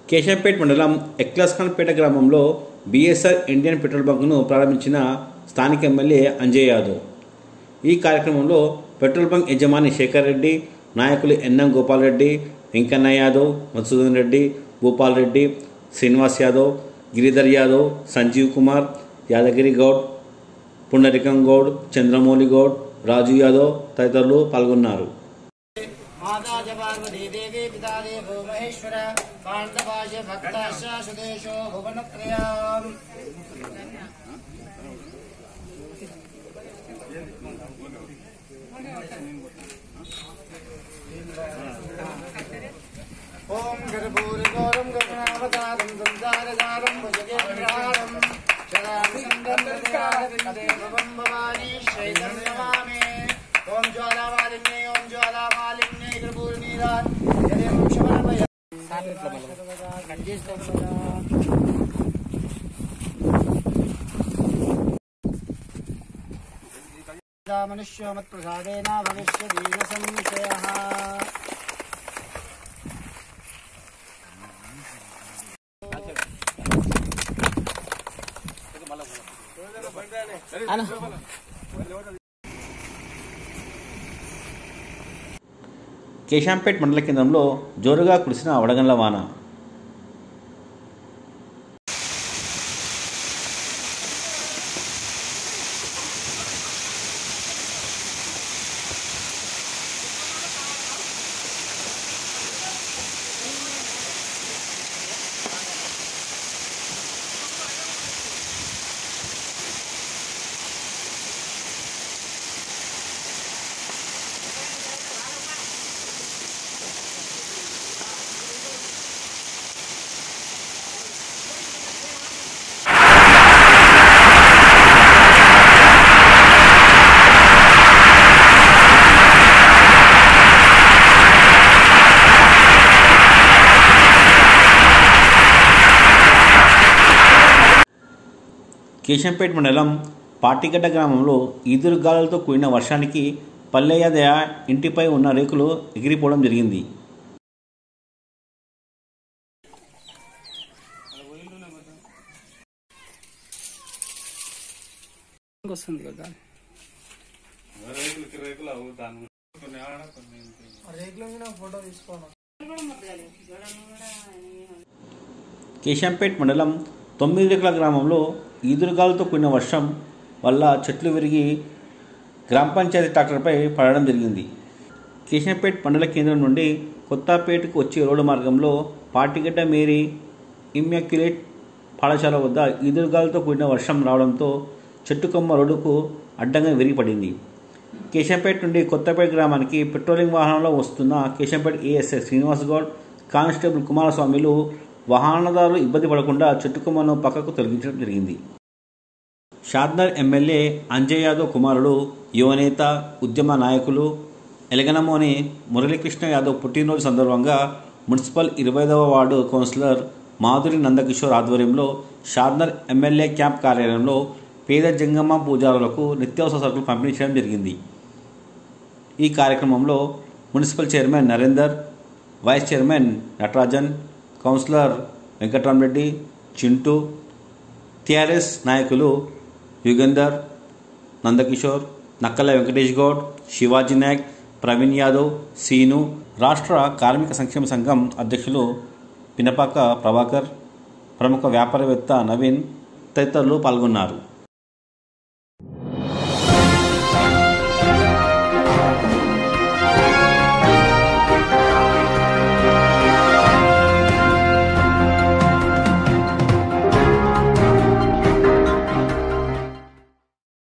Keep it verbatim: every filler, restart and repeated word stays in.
కేశంపేట్ మండలం ఎక్లాస్ఖాన్పేట గ్రామంలో BSR Indian petrol బంక్ను ప్రారంభించిన స్థానిక ఎమ్మెల్యే అంజయ్ యాదవ్. ఈ కార్యక్రమంలో పెట్రోల్ బంక్ యజమాని శేఖర్ రెడ్డి, నాయకులు ఎన్ఎం గోపాల్ రెడ్డి, వెంకన్న యాదవ్, మధుసూదన్ రెడ్డి, భూపాల్ రెడ్డి, శ్రీనివాస్ యాదవ్, గిరిధర్ యాదవ్, సంజీవ్ కుమార్, యాదగిరి గౌడ్, పుండరికం గౌడ్, చంద్రమౌళి గౌడ్, రాజు యాదవ్ తదితరులు పాల్గొన్నారు. माता पार्वती देवी पिता देवो महेश्वर पांडवाय भक्ताश्च सुदेशो भुवनत्रयम् ओम गर्भूरिगौरं गगनावतारं संसारसारं भुजगेन्द्रारं शरासन्दं भवानी शैलं नमामि. ओम ज्वालामालिन्ये ओम ज्वालामालिन्ये गर्भूर्नीरान् यदेव क्षमणमय मनुष्यो मत्प्रसादेन भविष्यति न संशयः. కేశంపేట్ మండల కేంద్రంలో జోరుగా కురిసిన వడగండ్ల వాన. కేశంపేట్ మండలం పాటిగడ్డ గ్రామంలో ఈదురుగాలులతో కూడిన వర్షానికి పల్లెయ్య ఇంటిపై ఉన్న రేకులు ఎగిరిపోవడం జరిగింది. కేశంపేట్ మండలం తొమ్మిది రేకుల గ్రామంలో ఈదురుగాలులతో కూడిన వర్షం వల్ల చెట్లు విరిగి గ్రామ పంచాయతీ ట్రాక్టర్పై పడడం జరిగింది. కేశంపేట్ మండల కేంద్రం నుండి కొత్తపేటకు వచ్చే రోడ్డు మార్గంలో పాటిగడ్డ మేరీ ఇమ్మాక్యులేట్ పాఠశాల వద్ద ఈదురుగాలులతో కూడిన వర్షం రావడంతో చెట్టుకొమ్మ రోడ్డుకు అడ్డంగా విరిగిపడింది. కేశంపేట్ నుండి కొత్తపేట గ్రామానికి పెట్రోలింగ్ వాహనంలో వస్తున్న కేశంపేట్ ఏఎస్ఐ శ్రీనివాస్ గౌడ్, కానిస్టేబుల్ కుమారస్వామిలు వాహనదారులు ఇబ్బంది పడకుండా చెట్టుకొమ్మను పక్కకు తొలగించడం జరిగింది. షాద్నగర్ ఎమ్మెల్యే అంజయ్ యాదవ్ కుమారుడు, యువనేత, ఉద్యమ నాయకులు ఎలగనమోని మురళీకృష్ణ యాదవ్ పుట్టినరోజు సందర్భంగా మున్సిపల్ ఇరవై ఐదవ వార్డు కౌన్సిలర్ మాధురి నందకిషోర్ ఆధ్వర్యంలో షాద్నగర్ ఎమ్మెల్యే క్యాంప్ కార్యాలయంలో పేద జంగమ్మ పూజారులకు నిత్యావసర సరుకులు పంపిణీ చేయడం జరిగింది. ఈ కార్యక్రమంలో municipal chairman Narender, vice chairman Natarajan, councillor Venkatramreddy, Chintu, TRS నాయకులు యుగంధర్, నందకిషోర్, నక్కల వెంకటేష్ గౌడ్, శివాజీ నాయక్, ప్రవీణ్ యాదవ్, సీను, రాష్ట్ర కార్మిక సంక్షేమ సంఘం అధ్యక్షులు పినపాక ప్రభాకర్, ప్రముఖ వ్యాపారవేత్త నవీన్ తదితరులు పాల్గొన్నారు.